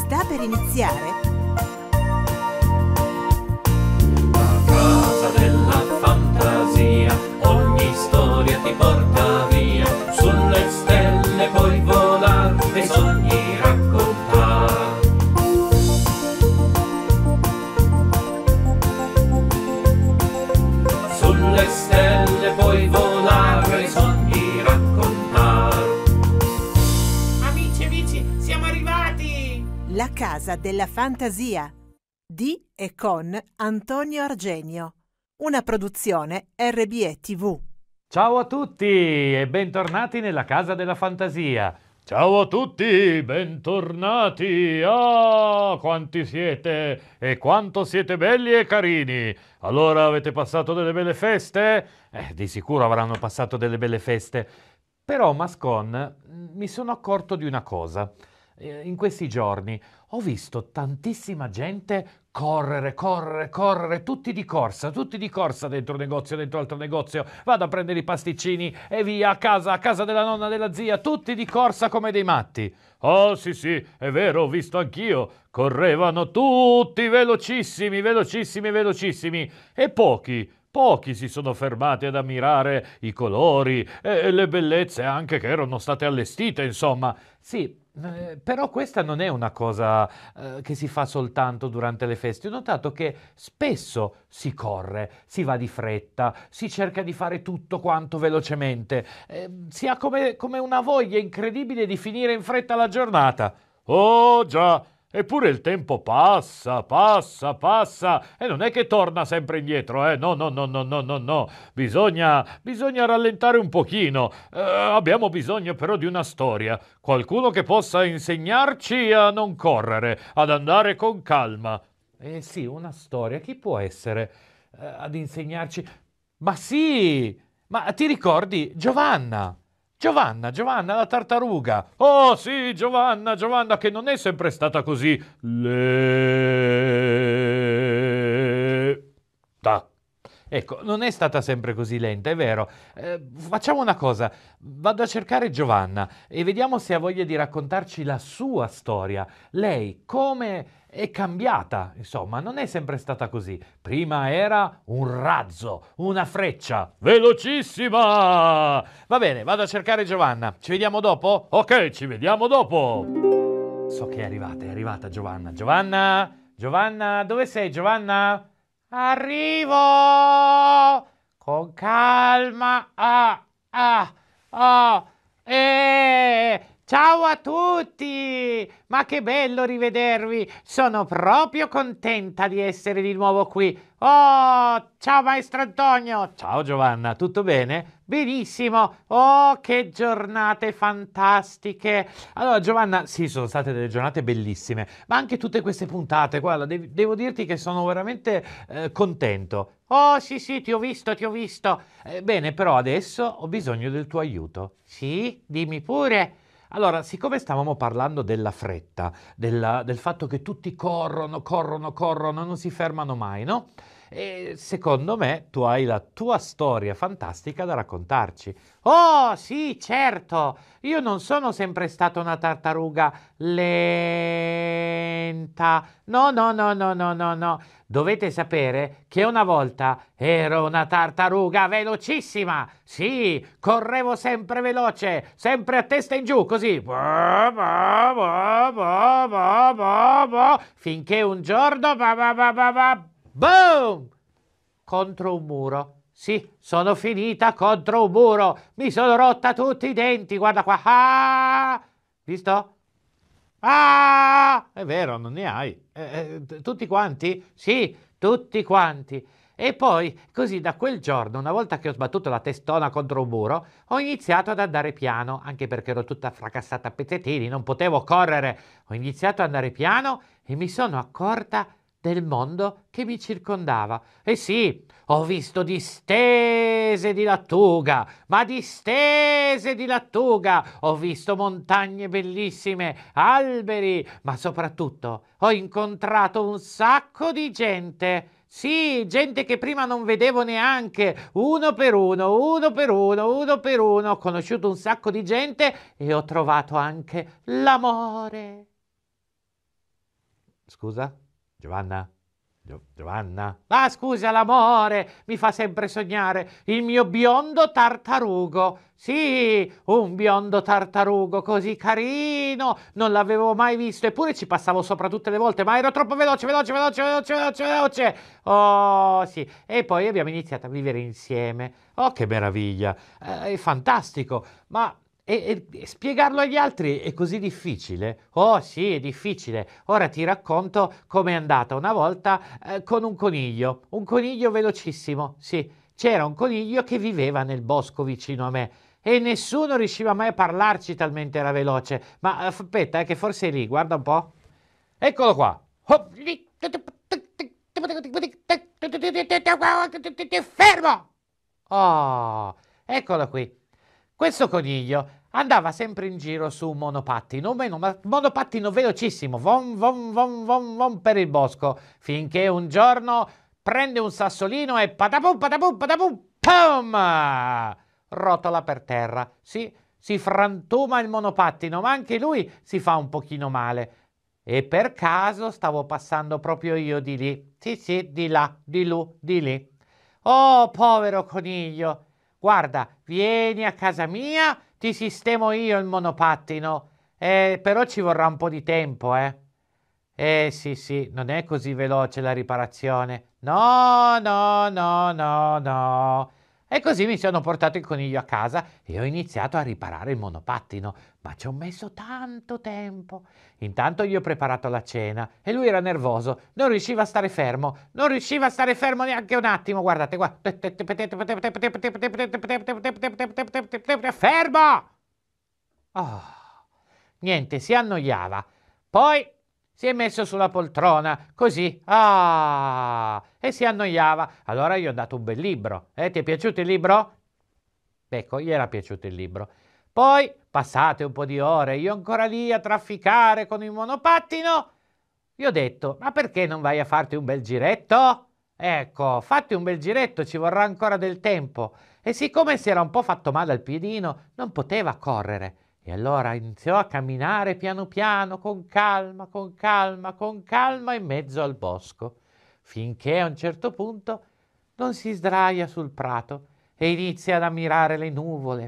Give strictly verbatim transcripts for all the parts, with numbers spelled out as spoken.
Sta per iniziare? La casa della fantasia, ogni storia ti porta via, sulle stelle puoi volare e sogni raccontare. Sulle stelle puoi volare e sogni raccontare. Amici, amici, siamo arrivati! La casa della fantasia di e con Antonio Argenio. Una produzione R B E T V. Ciao a tutti e bentornati nella casa della fantasia. Ciao a tutti, bentornati. Ah, quanti siete e quanto siete belli e carini. Allora, avete passato delle belle feste? Eh, di sicuro avranno passato delle belle feste. Però, Mascon, mi sono accorto di una cosa. Eh, in questi giorni ho visto tantissima gente correre, correre, correre, tutti di corsa, tutti di corsa dentro negozio, dentro altro negozio, vado a prendere i pasticcini e via, a casa, a casa della nonna, della zia, tutti di corsa come dei matti. Oh sì sì, è vero, ho visto anch'io, correvano tutti velocissimi, velocissimi, velocissimi, e pochi, pochi si sono fermati ad ammirare i colori e le bellezze anche che erano state allestite, insomma. Sì, eh, però questa non è una cosa eh, che si fa soltanto durante le feste. Ho notato che spesso si corre, si va di fretta, si cerca di fare tutto quanto velocemente, eh, si ha come, come una voglia incredibile di finire in fretta la giornata. Oh già! Eppure il tempo passa, passa, passa e non è che torna sempre indietro, eh? No, no, no, no, no, no, no. Bisogna, bisogna rallentare un pochino. Eh, abbiamo bisogno però di una storia. Qualcuno che possa insegnarci a non correre, ad andare con calma. Eh sì, una storia. Chi può essere eh, ad insegnarci? Ma sì! Ma ti ricordi Giovanna? Giovanna, Giovanna la tartaruga. Oh sì, Giovanna, Giovanna, che non è sempre stata così lenta. Ecco, non è stata sempre così lenta, è vero. Eh, facciamo una cosa, vado a cercare Giovanna e vediamo se ha voglia di raccontarci la sua storia. Lei come è cambiata, insomma, non è sempre stata così. Prima era un razzo, una freccia, velocissima! Va bene, vado a cercare Giovanna. Ci vediamo dopo? Ok, ci vediamo dopo. So che è arrivata, è arrivata Giovanna. Giovanna? Giovanna, dove sei, Giovanna? Arrivo! Con calma. Ah, ah, ah. Eh... Ciao a tutti! Ma che bello rivedervi! Sono proprio contenta di essere di nuovo qui. Oh, ciao maestro Antonio! Ciao Giovanna, tutto bene? Benissimo! Oh, che giornate fantastiche! Allora Giovanna, sì, sono state delle giornate bellissime, ma anche tutte queste puntate, guarda, dev- devo dirti che sono veramente eh, contento. Oh, sì, sì, ti ho visto, ti ho visto. Eh, bene, però adesso ho bisogno del tuo aiuto. Sì? Dimmi pure. Allora, siccome stavamo parlando della fretta, della, del fatto che tutti corrono, corrono, corrono, non si fermano mai, no? E secondo me tu hai la tua storia fantastica da raccontarci. Oh, sì, certo! Io non sono sempre stata una tartaruga lenta. No, no, no, no, no, no, no. Dovete sapere che una volta ero una tartaruga velocissima. Sì, correvo sempre veloce, sempre a testa in giù, così. Finché un giorno... Boom! Contro un muro. Sì, sono finita contro un muro. Mi sono rotta tutti i denti, guarda qua. Ah! Visto? Ah! È vero, non ne hai. Eh, eh, tutti quanti? Sì, tutti quanti. E poi, così da quel giorno, una volta che ho sbattuto la testona contro un muro, ho iniziato ad andare piano, anche perché ero tutta fracassata a pezzettini, non potevo correre. Ho iniziato ad andare piano e mi sono accorta del mondo che mi circondava. E sì, ho visto distese di lattuga, ma distese di lattuga. Ho visto montagne bellissime, alberi, ma soprattutto ho incontrato un sacco di gente. Sì, gente che prima non vedevo neanche, uno per uno, uno per uno, uno per uno. Ho conosciuto un sacco di gente e ho trovato anche l'amore. Scusa? Giovanna? Gio- Giovanna? Ah, scusa, l'amore mi fa sempre sognare il mio biondo tartarugo. Sì, un biondo tartarugo così carino, non l'avevo mai visto, eppure ci passavo sopra tutte le volte, ma ero troppo veloce, veloce, veloce, veloce, veloce, veloce. Oh, sì. E poi abbiamo iniziato a vivere insieme. Oh, che meraviglia! Eh, è fantastico, ma e, e- e spiegarlo agli altri è così difficile? Oh sì, è difficile. Ora ti racconto com'è andata una volta eh, con un coniglio, un coniglio velocissimo. Sì, c'era un coniglio che viveva nel bosco vicino a me e nessuno riusciva mai a parlarci talmente era veloce. Ma eh, aspetta, eh, che forse è lì, guarda un po'. Eccolo qua. Hop, lì. Fermo! Oh, eccolo qui. Questo coniglio andava sempre in giro su un monopattino, un mono- monopattino velocissimo, vom, vom, vom, vom, vom per il bosco, finché un giorno prende un sassolino e patapum, patapum, patapum, pum! Rotola per terra. Sì, si frantuma il monopattino, ma anche lui si fa un pochino male. E per caso stavo passando proprio io di lì. Sì, sì, di là, di lu, di lì. Oh, povero coniglio. Guarda, vieni a casa mia, ti sistemo io il monopattino. Eh, però ci vorrà un po' di tempo, eh. Eh sì, sì, non è così veloce la riparazione. No, no, no, no, no. E così mi sono portato il coniglio a casa e ho iniziato a riparare il monopattino, ma ci ho messo tanto tempo. Intanto gli ho preparato la cena e lui era nervoso, non riusciva a stare fermo, non riusciva a stare fermo neanche un attimo. Guardate qua. Fermo! Oh, niente, si annoiava. Poi si è messo sulla poltrona, così, ah, e si annoiava. Allora gli ho dato un bel libro. Eh, ti è piaciuto il libro? Ecco, gli era piaciuto il libro. Poi, passate un po' di ore, io ancora lì a trafficare con il monopattino, gli ho detto, ma perché non vai a farti un bel giretto? Ecco, fatti un bel giretto, ci vorrà ancora del tempo. E siccome si era un po' fatto male al piedino, non poteva correre. E allora iniziò a camminare piano piano, con calma, con calma, con calma in mezzo al bosco, finché a un certo punto non si sdraia sul prato e inizia ad ammirare le nuvole.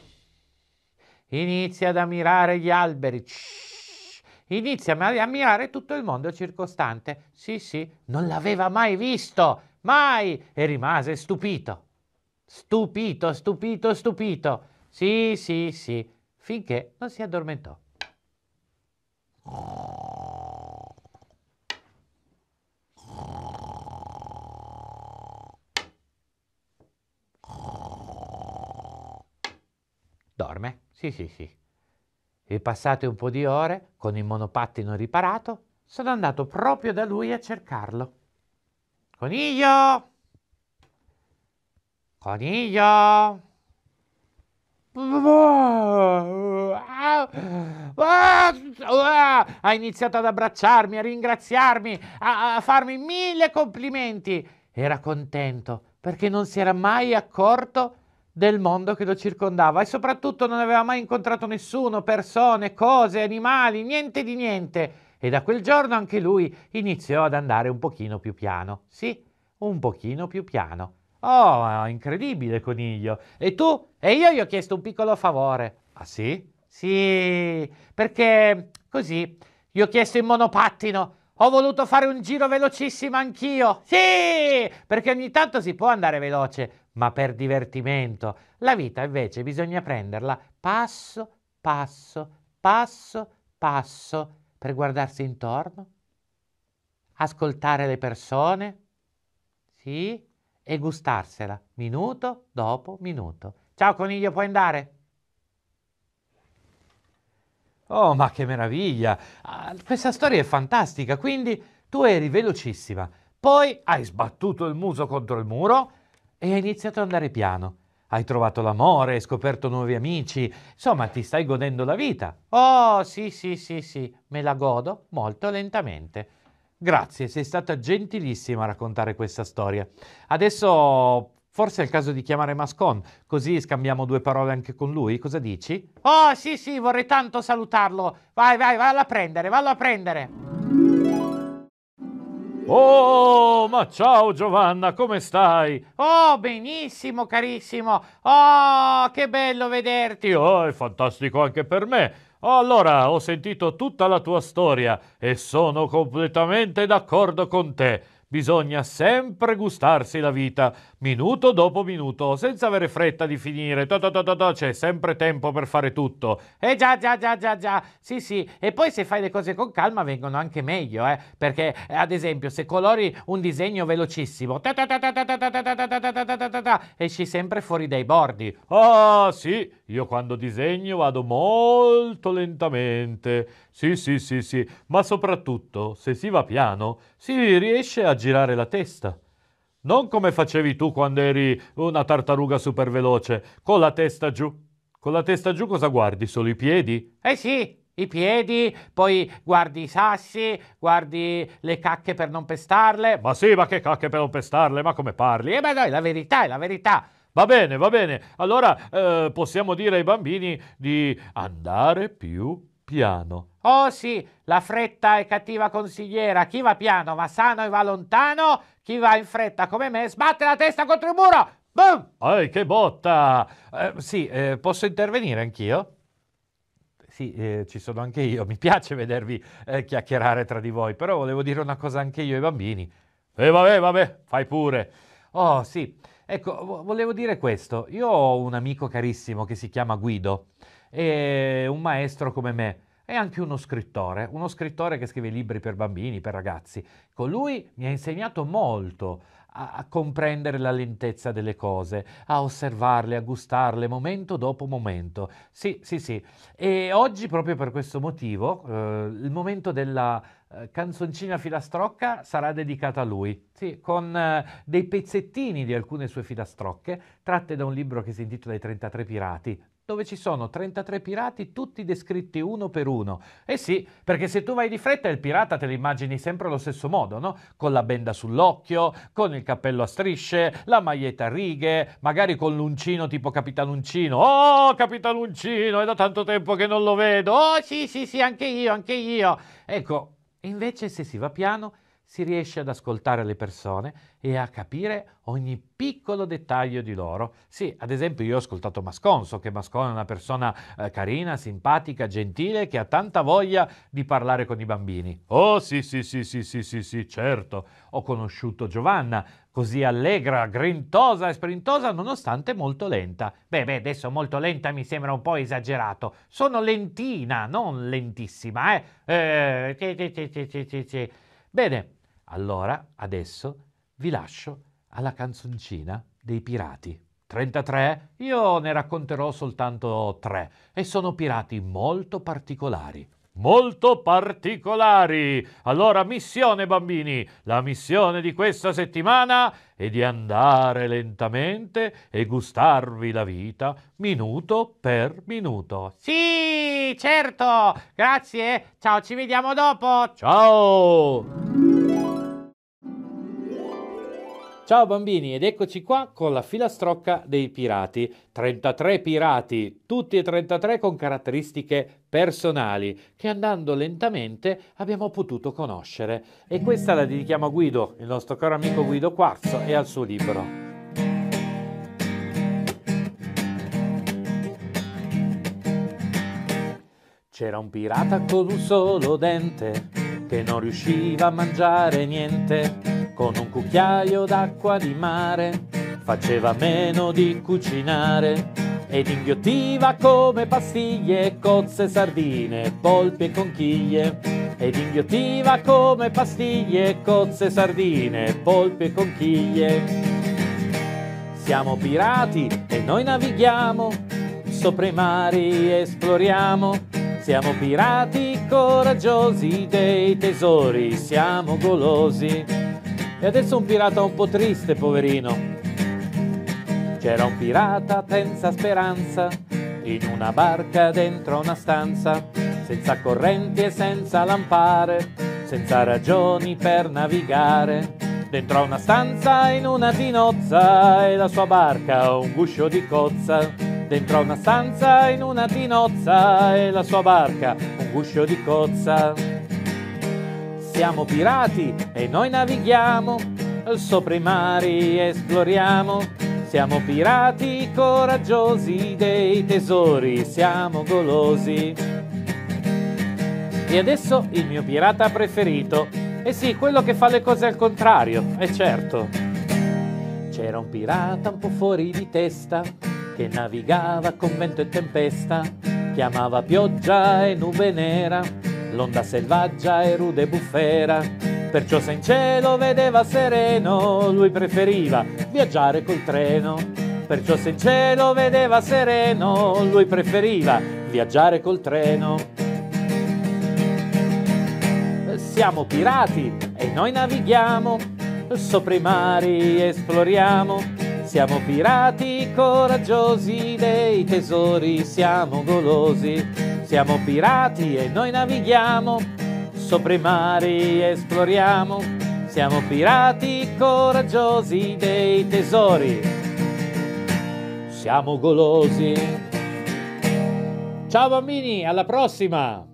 Inizia ad ammirare gli alberi. Inizia ad ammirare tutto il mondo circostante. Sì, sì, non l'aveva mai visto, mai, e rimase stupito. Stupito, stupito, stupito. Sì, sì, sì, finché non si addormentò. Dorme? Sì, sì, sì. E passate un po' di ore, con il monopattino riparato, sono andato proprio da lui a cercarlo. Coniglio! Coniglio! Ha iniziato ad abbracciarmi, a ringraziarmi, a, a farmi mille complimenti. Era contento perché non si era mai accorto del mondo che lo circondava e soprattutto non aveva mai incontrato nessuno, persone, cose, animali, niente di niente. E da quel giorno anche lui iniziò ad andare un pochino più piano. Sì, un pochino più piano. Oh, incredibile, coniglio. E tu? E io gli ho chiesto un piccolo favore. Ah sì? Sì, perché così gli ho chiesto il monopattino. Ho voluto fare un giro velocissimo anch'io. Sì, perché ogni tanto si può andare veloce, ma per divertimento. La vita invece bisogna prenderla passo, passo, passo, passo, per guardarsi intorno, ascoltare le persone, sì, e gustarsela minuto dopo minuto. Ciao coniglio, puoi andare? Oh, ma che meraviglia! Ah, questa storia è fantastica, quindi tu eri velocissima, poi hai sbattuto il muso contro il muro e hai iniziato ad andare piano. Hai trovato l'amore, hai scoperto nuovi amici, insomma ti stai godendo la vita. Oh, sì, sì, sì, sì, me la godo molto lentamente. Grazie, sei stata gentilissima a raccontare questa storia. Adesso forse è il caso di chiamare Mascon, così scambiamo due parole anche con lui. Cosa dici? Oh, sì, sì, vorrei tanto salutarlo. Vai, vai, vallo a prendere, vallo a prendere. Oh, ma ciao Giovanna, come stai? Oh, benissimo, carissimo. Oh, che bello vederti. Oh, è fantastico anche per me. Oh, allora, ho sentito tutta la tua storia e sono completamente d'accordo con te. Bisogna sempre gustarsi la vita, minuto dopo minuto, senza avere fretta di finire. Ta ta ta ta ta, c'è sempre tempo per fare tutto. Eh già, già, già, già, già. Sì, sì. E poi se fai le cose con calma vengono anche meglio, eh. Perché, eh, ad esempio, se colori un disegno velocissimo, ta ta ta ta ta ta ta ta ta ta ta ta ta ta ta, esci sempre fuori dai bordi. Ah, sì, io quando disegno vado molto lentamente. Sì, sì, sì, sì, ma soprattutto, se si va piano, si riesce a girare la testa. Non come facevi tu quando eri una tartaruga super veloce, con la testa giù. Con la testa giù cosa guardi? Solo i piedi? Eh sì, i piedi, poi guardi i sassi, guardi le cacche per non pestarle. Ma sì, ma che cacche per non pestarle, ma come parli? Eh beh dai, la verità è la verità. Va bene, va bene. Allora eh, possiamo dire ai bambini di andare più piano. Oh sì, la fretta è cattiva consigliera. Chi va piano va sano e va lontano. Chi va in fretta come me sbatte la testa contro il muro. Boom! Ehi, che botta! Eh, sì, eh, posso intervenire anch'io? Sì, eh, ci sono anche io. Mi piace vedervi eh, chiacchierare tra di voi, però volevo dire una cosa anche io ai bambini. E eh, vabbè, vabbè, fai pure. Oh sì, ecco, vo- volevo dire questo. Io ho un amico carissimo che si chiama Guido, è un maestro come me. È anche uno scrittore, uno scrittore che scrive libri per bambini, per ragazzi. Con lui mi ha insegnato molto a, a comprendere la lentezza delle cose, a osservarle, a gustarle momento dopo momento. Sì, sì, sì. E oggi, proprio per questo motivo, eh, il momento della eh, canzoncina filastrocca sarà dedicato a lui. Sì, con eh, dei pezzettini di alcune sue filastrocche, tratte da un libro che si intitola I trentatré pirati, dove ci sono trentatré pirati tutti descritti uno per uno. Eh sì, perché se tu vai di fretta il pirata te lo immagini sempre allo stesso modo, no? Con la benda sull'occhio, con il cappello a strisce, la maglietta a righe, magari con l'uncino tipo Capitan Uncino. Oh, Capitan Uncino, è da tanto tempo che non lo vedo. Oh, sì, sì, sì, anche io, anche io. Ecco, invece se si va piano si riesce ad ascoltare le persone e a capire ogni piccolo dettaglio di loro. Sì, ad esempio io ho ascoltato Masconso, che Mascon è una persona eh, carina, simpatica, gentile, che ha tanta voglia di parlare con i bambini. Oh sì, sì, sì, sì, sì, sì, sì, certo. Ho conosciuto Giovanna, così allegra, grintosa e sprintosa, nonostante molto lenta. Beh, beh, adesso molto lenta mi sembra un po' esagerato. Sono lentina, non lentissima, eh? eh ci, ci, ci, ci, ci, ci. Bene, allora adesso vi lascio alla canzoncina dei pirati. trentatré? Io ne racconterò soltanto tre e sono pirati molto particolari. Molto particolari. Allora, missione bambini, la missione di questa settimana è di andare lentamente e gustarvi la vita minuto per minuto. Sì, certo, grazie, ciao, ci vediamo dopo. Ciao! Ciao bambini, ed eccoci qua con la filastrocca dei pirati. trentatré pirati, tutti e trentatré con caratteristiche personali, che andando lentamente abbiamo potuto conoscere. E questa la dedichiamo a Guido, il nostro caro amico Guido Quarzo, e al suo libro. C'era un pirata con un solo dente, che non riusciva a mangiare niente. Con un cucchiaio d'acqua di mare faceva meno di cucinare ed inghiottiva come pastiglie, cozze, sardine, polpi e conchiglie. Ed inghiottiva come pastiglie, cozze, sardine, polpi e conchiglie. Siamo pirati e noi navighiamo, sopra i mari esploriamo. Siamo pirati coraggiosi, dei tesori siamo golosi. E adesso un pirata un po' triste, poverino. C'era un pirata senza speranza, in una barca dentro una stanza, senza correnti e senza lampare, senza ragioni per navigare. Dentro a una stanza in una tinozza e la sua barca un guscio di cozza. Dentro a una stanza in una tinozza e la sua barca un guscio di cozza. Siamo pirati e noi navighiamo, sopra i mari esploriamo. Siamo pirati coraggiosi, dei tesori siamo golosi. E adesso il mio pirata preferito, e sì, quello che fa le cose al contrario, è certo. C'era un pirata un po' fuori di testa, che navigava con vento e tempesta, chiamava pioggia e nube nera, l'onda selvaggia e rude bufera. Perciò se in cielo vedeva sereno, lui preferiva viaggiare col treno. Perciò se in cielo vedeva sereno, lui preferiva viaggiare col treno. Siamo pirati e noi navighiamo, sopra i mari esploriamo. Siamo pirati coraggiosi, dei tesori siamo golosi. Siamo pirati e noi navighiamo, sopra i mari esploriamo. Siamo pirati coraggiosi, dei tesori siamo golosi. Ciao bambini, alla prossima!